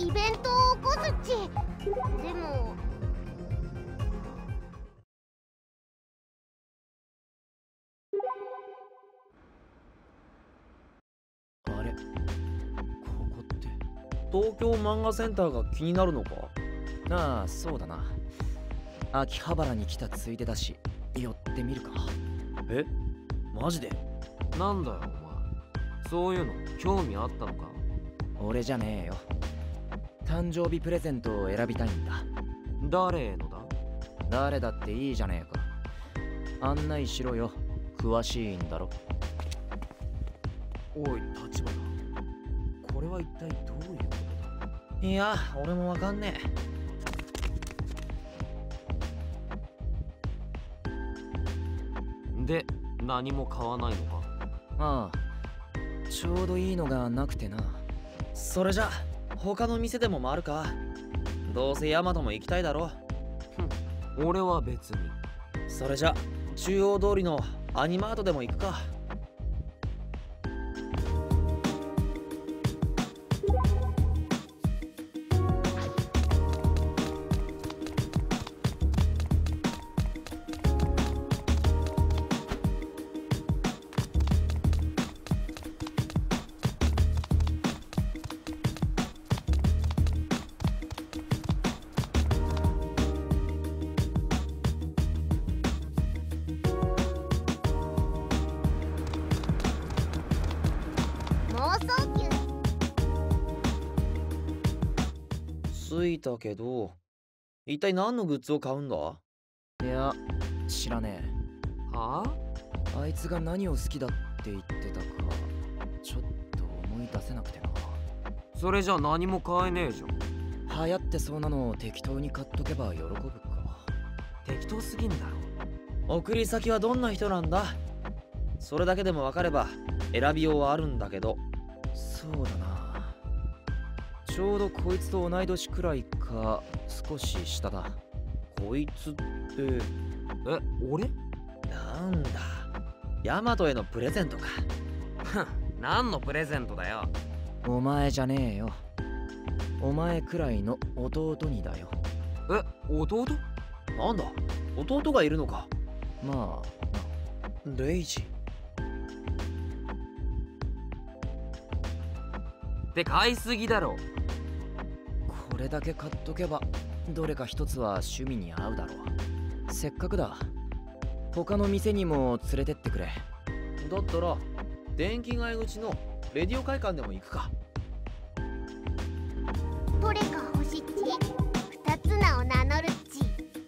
イベントを起こすっち。でもあれ、ここって東京漫画センターが気になるのか？ ああ、そうだな。秋葉原に来たついでだし寄ってみるか。 え、マジで？ なんだよお前、そういうの興味あったのか？ 俺じゃねえよ。誕生日プレゼントを選びたいんだ。 誰へのだ？ 誰だっていいじゃねえか。案内しろよ、詳しいんだろ。 おい立花、これは一体どういうことだ？ いや、俺もわかんねえ。で、何も買わないのか？ ああ、ちょうどいいのがなくてな。 それじゃ他の店でも回るか。どうせヤマトも行きたいだろ。 俺は別に。 それじゃ中央通りのアニマートでも行くか。着いたけど、一体何のグッズを買うんだ？ いや、知らねはえ。あいつが何を好きだって言ってたかちょっと思い出せなくてな。 それじゃ何も買えねえじゃん。 流行ってそうなのを適当に買っとけば喜ぶか。 適当すぎんだろ。 送り先はどんな人なんだ？それだけでも分かれば選びようはあるんだけど。 そうだな、ちょうどこいつと同い年くらいか少し下だ。 こいつって。 え、俺？ なんだ、ヤマトへのプレゼントか。 ふん、何のプレゼントだよ。 お前じゃねえよ。お前くらいの弟にだよ。 え、弟？ なんだ、弟がいるのか。 まあレイジって買いすぎだろ。 これだけ買っとけばどれか一つは趣味に合うだろう。せっかくだ、他の店にも連れてってくれ。 だったら電気街口のレディオ会館でも行くか。 どれか欲しいっち。二つ名を名乗るっち。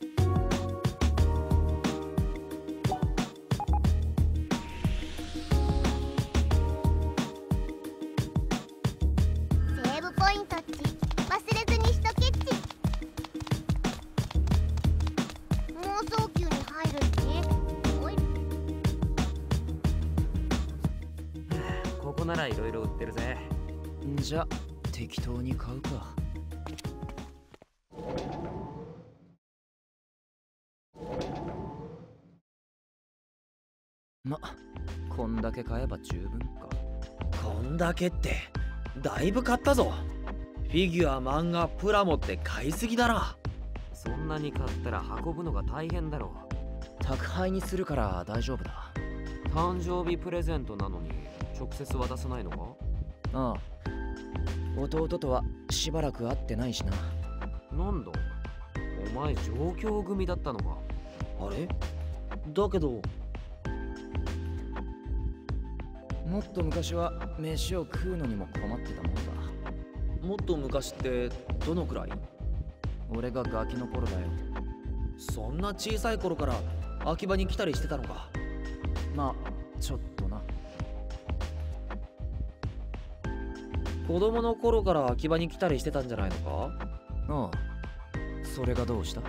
セーブポイントっち。忘れずにしとけっち。妄想球に入るっち。おい、 ここなら色々売ってるぜ。 じゃ適当に買うか。ま、こんだけ買えば十分か。 こんだけってだいぶ買ったぞ。フィギュア、漫画、プラモって買いすぎだな。 そんなに買ったら運ぶのが大変だろう。 宅配にするから大丈夫だ。 誕生日プレゼントなのに直接渡さないのか？ ああ、弟とはしばらく会ってないしな。 なんだ、お前上京組だったのか？ あれだけど。 もっと昔は飯を食うのにも困ってたもんだ。 もっと昔ってどのくらい？ 俺がガキの頃だよ。 そんな小さい頃から秋葉に来たりしてたのか。 まあちょっとな。 子供の頃から秋葉に来たりしてたんじゃないのか？ ああ、それがどうした？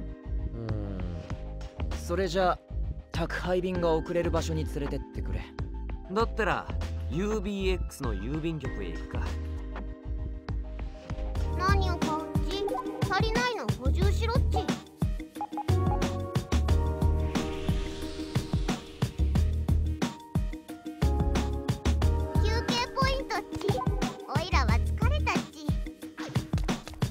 それじゃあ宅配便が送れる場所に連れてってくれ。 だったら UBX の郵便局へ行くか。 何を買うっち。足りないの補充しろっち。休憩ポイントっち。おいらは疲れたっち。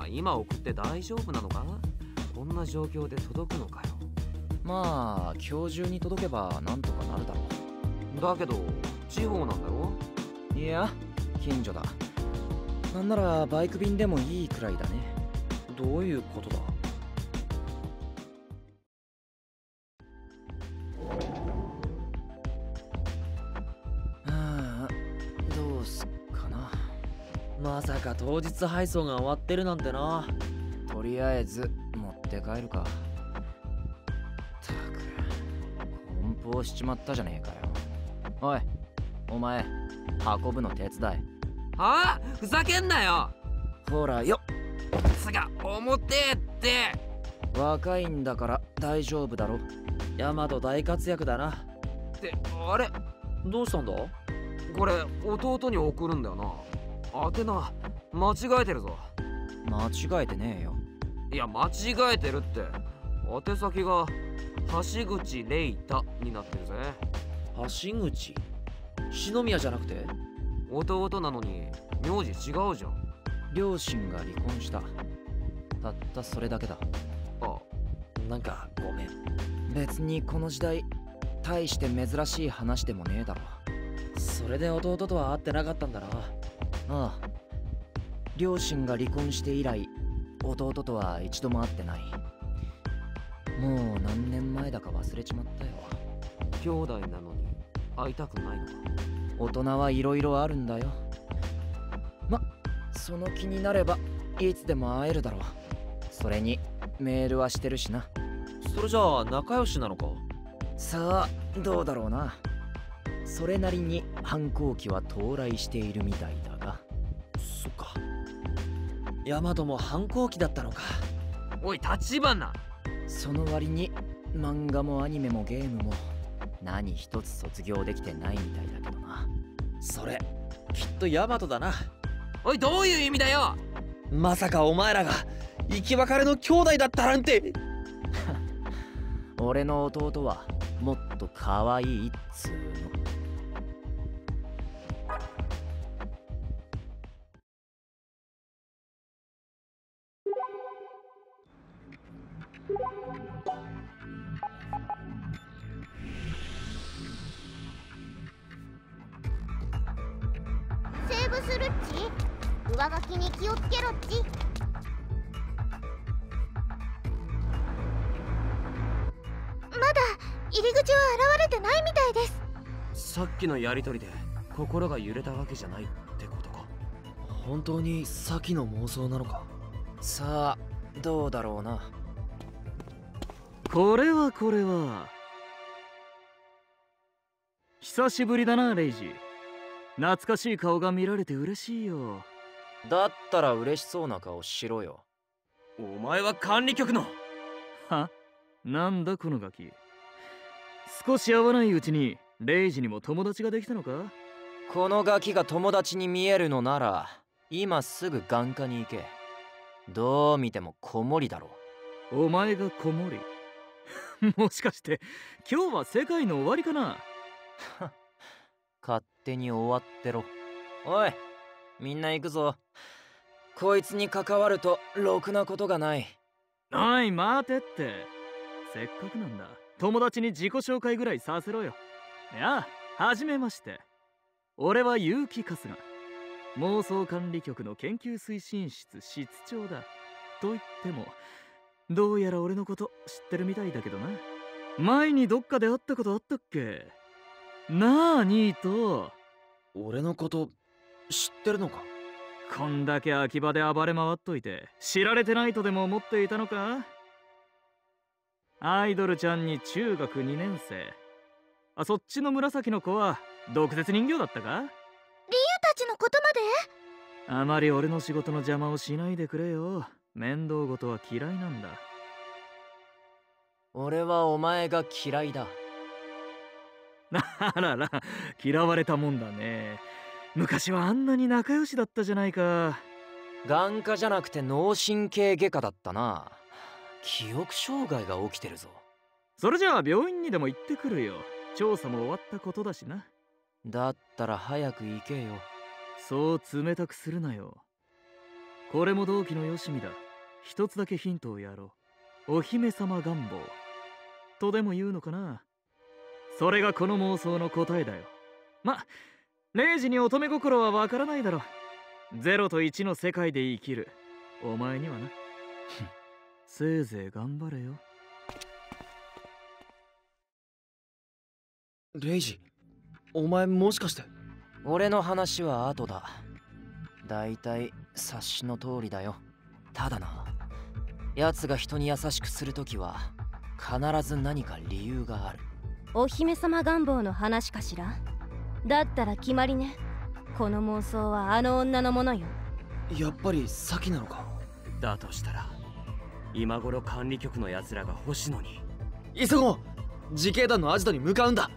今送って大丈夫なのか？こんな状況で届くのかよ。 まあ今日中に届けばなんとかなるだろだけど地方なんだろ？ う。いや近所だ。なんならバイク便でもいいくらいだね。 どういうことだ？ どうすっかな。 まさか当日配送が終わってるなんてな。 とりあえず持って帰るか。ったく梱包しちまったじゃねえかよ。おいお前運ぶの手伝え。 はあ？ふざけんなよ。 ほらよ。 つが重てえって。 若いんだから大丈夫だろ。 ヤマト大活躍だな。 ってあれ？ どうしたんだ？ これ弟に送るんだよな。宛名間違えてるぞ。 間違えてねえよ。 いや間違えてるって。宛先が橋口レイタになってるぜ。 橋口？篠宮じゃなくて？ 弟なのに名字違うじゃん。 両親が離婚した。たったそれだけだ。 あ、 なんかごめん。 別にこの時代大して珍しい話でもねえだろ。 それで弟とは会ってなかったんだな。 ああ、両親が離婚して以来弟とは一度も会ってない。もう何年前だか忘れちまったよ。 兄弟なのに会いたくないのか？ 大人はいろいろあるんだよ。その気になればいつでも会えるだろう。それにメールはしてるしな。 それじゃあ仲良しなのか？ さあどうだろうな。それなりに反抗期は到来しているみたいだが。 そっか。ヤマトも反抗期だったのか。 おい立花。 その割に漫画もアニメもゲームも何一つ卒業できてないみたいだけどな。 それきっとヤマトだな。 おいどういう意味だよ。 まさかお前らが生き別れの兄弟だったなんて。 俺の弟はもっと可愛いっつーの。 セーブするっち。上書きに気をつけろっち。まだ入り口は現れてないみたいです。 さっきのやりとりで心が揺れたわけじゃないってことか？ 本当に先の妄想なのか？ さあどうだろうな。 これは久しぶりだなレイジ。懐かしい顔が見られて嬉しいよ。 だったら嬉しそうな顔しろよ。 お前は管理局の。 は？なんだこのガキ。少し会わないうちにレイジにも友達ができたのか？ このガキが友達に見えるのなら今すぐ眼科に行け。どう見ても子守だろ。 お前が子守？もしかして今日は世界の終わりかな？ 勝手に終わってろ。おいみんな行くぞ。こいつに関わるとろくなことがない。 おい待てって。せっかくなんだ友達に自己紹介ぐらいさせろよ。いやはじめまして。俺は結城春日、妄想管理局の研究推進室室長だ。と言ってもどうやら俺のこと知ってるみたいだけどな。前にどっかで会ったことあったっけなあニート。 俺のこと知ってるのか？ こんだけ秋葉で暴れ回っといて知られてないとでも思っていたのか？アイドルちゃんに中学2年生。あ、そっちの紫の子は毒舌人形だったか？ リュウたちのことまで？ あまり俺の仕事の邪魔をしないでくれよ。面倒事は嫌いなんだ。 俺はお前が嫌いだ。 あらら、嫌われたもんだね。昔はあんなに仲良しだったじゃないか。 眼科じゃなくて脳神経外科だったな。記憶障害が起きてるぞ。 それじゃあ病院にでも行ってくるよ。調査も終わったことだしな。 だったら早く行けよ。 そう冷たくするなよ。これも同期のよしみだ。 一つだけヒントをやろう。お姫様願望とでも言うのかな。それがこの妄想の答えだよ。ま、0時に乙女心はわからないだろう。0と1の世界で生きるお前にはな。せいぜい頑張れよ。 レイジ、お前もしかして。 俺の話は後だ。だいたい察しの通りだよ。ただな、奴が人に優しくするときは必ず何か理由がある。 お姫様願望の話かしら。だったら決まりね。この妄想はあの女のものよ。 やっぱりサキなのか。 だとしたら今頃管理局のやつらが欲しのに。 急ごう。自警団のアジトに向かうんだ。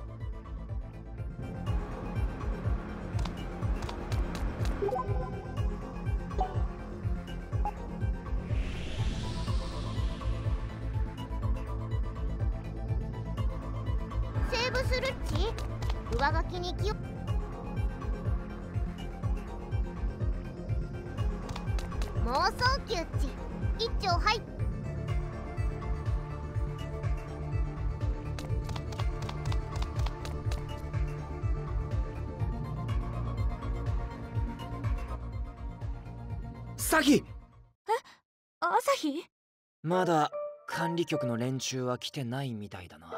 セーブするっち。上書きに気を。妄想球っち。一丁はい。 サキ。 朝日？ まだ管理局の連中は来てないみたいだな。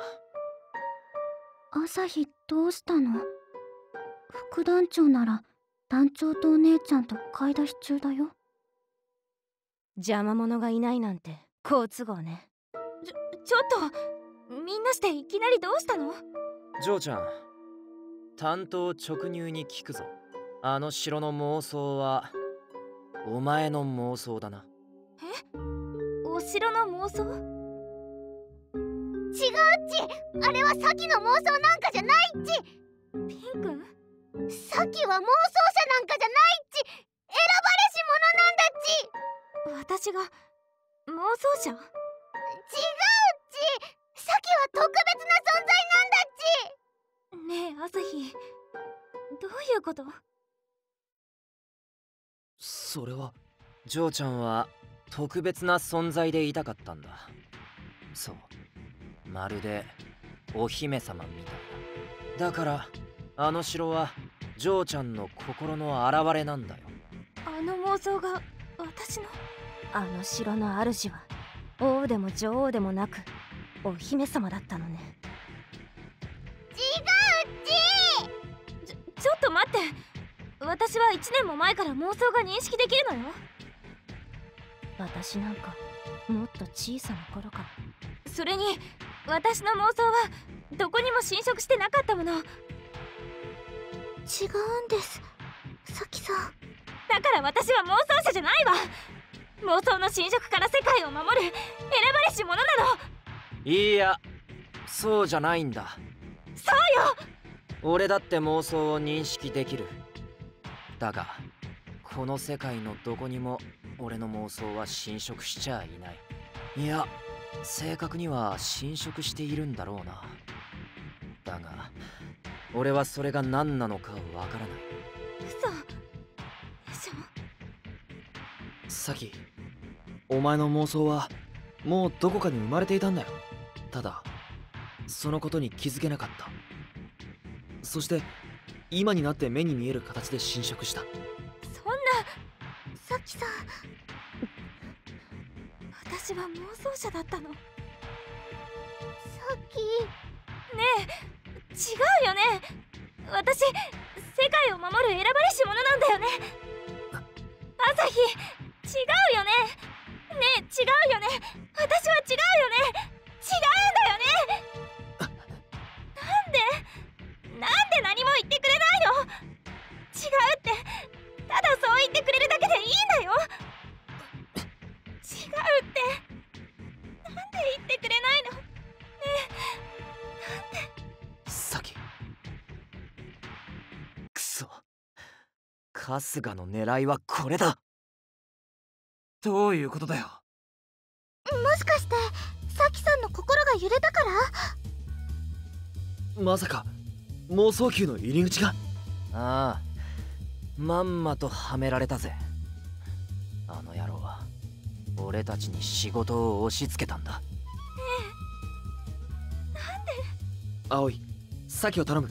朝日どうしたの？副団長なら団長とお姉ちゃんと買い出し中だよ。 邪魔者がいないなんて好都合ね。ちょっとみんなしていきなりどうしたの？ ジョーちゃん、担当直入に聞くぞ。あの城の妄想はお前の妄想だな。 え？お城の妄想？ 違うっち。あれはサキの妄想なんかじゃないっち。 ピン君？ サキは妄想者なんかじゃないっち。選ばれし者なんだっち。 私が妄想者？ 違うっち。サキは特別な存在なんだっち。 ねえ朝日、どういうこと？ それはジョーちゃんは特別な存在でいたかったんだ。そう、まるでお姫様みたいだ。だからあの城はジョーちゃんの心の表れなんだよ。 あの妄想が私の？あの城の主は王でも女王でもなくお姫様だったのね。 違うっち。 ちょっと待って。私は1年も前から妄想が認識できるのよ。私なんかもっと小さな頃から。それに私の妄想はどこにも侵食してなかったもの。 違うんですサキさん。 だから私は妄想者じゃないわ。妄想の侵食から世界を守る選ばれし者なの。 いや、そうじゃないんだ。 そうよ。 俺だって妄想を認識できる。だがこの世界のどこにも俺の妄想は侵食しちゃいない。いや、正確には侵食しているんだろうな。だが俺はそれが何なのかわからない。 嘘でしょ。 サキ、お前の妄想はもうどこかに生まれていたんだよ。ただそのことに気づけなかった。そして今になって目に見える形で侵食した。 そんな。 サキさん。 私は妄想者だったの。 サキ。 ねえ、違うよね。私世界を守る選ばれし者なんだよね。朝日、違うよね。ねえ、違うよね。私は違うよね。違うんだよね。なんで何も言ってくれないの？違うって、ただそう言ってくれるだけでいいんだよ。違うって、なんで言ってくれないの？ねえ、なんで？ サキ。 くそ、春日の狙いはこれだ。 どういうことだよ。 もしかしてサキさんの心が揺れたから？ まさか妄想球の入り口が？ ああ、まんまとはめられたぜ。あの野郎は俺たちに仕事を押し付けたんだ。 葵、サキを頼む。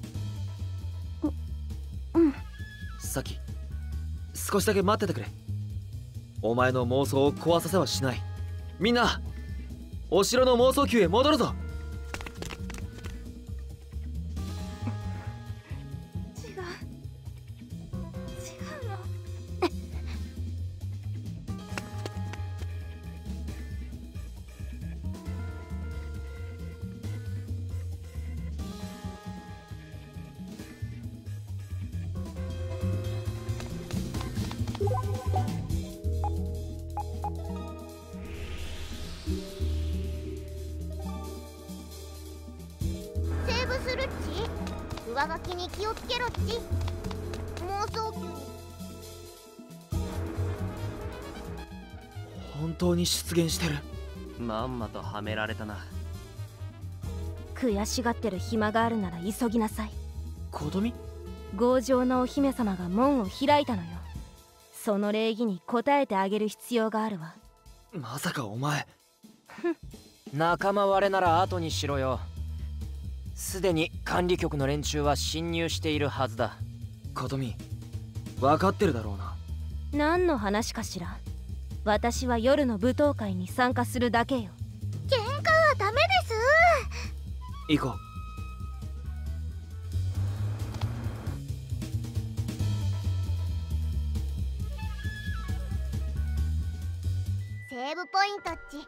サキ、少しだけ待っててくれ。お前の妄想を壊させはしない。みんな、お城の妄想宮へ戻るぞ。 違うの。 セーブするっち。上書きに気をつけろっち。妄想宮に。 本当に出現してる。 まんまとはめられたな。 悔しがってる暇があるなら急ぎなさい。 琴美？ 強情なお姫様が門を開いたのよ。その礼儀に応えてあげる必要があるわ。 まさかお前。 仲間割れなら後にしろよ。すでに管理局の連中は侵入しているはずだ。 琴美、分かってるだろうな。 何の話かしら。私は夜の舞踏会に参加するだけよ。 喧嘩はダメです。 行こう。 セーブポイントっち。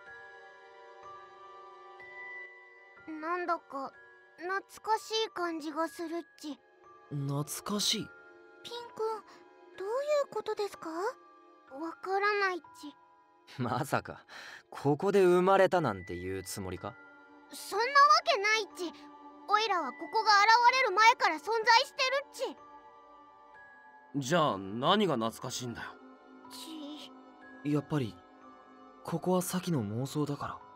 なんだか懐かしい感じがするっち。 懐かしい？ ピンくん、どういうことですか？わからないっち。 まさかここで生まれたなんていうつもりか？ そんなわけないっち。おいらはここが現れる前から存在してるっち。 じゃあ何が懐かしいんだよ。 やっぱりここはサキの妄想だから。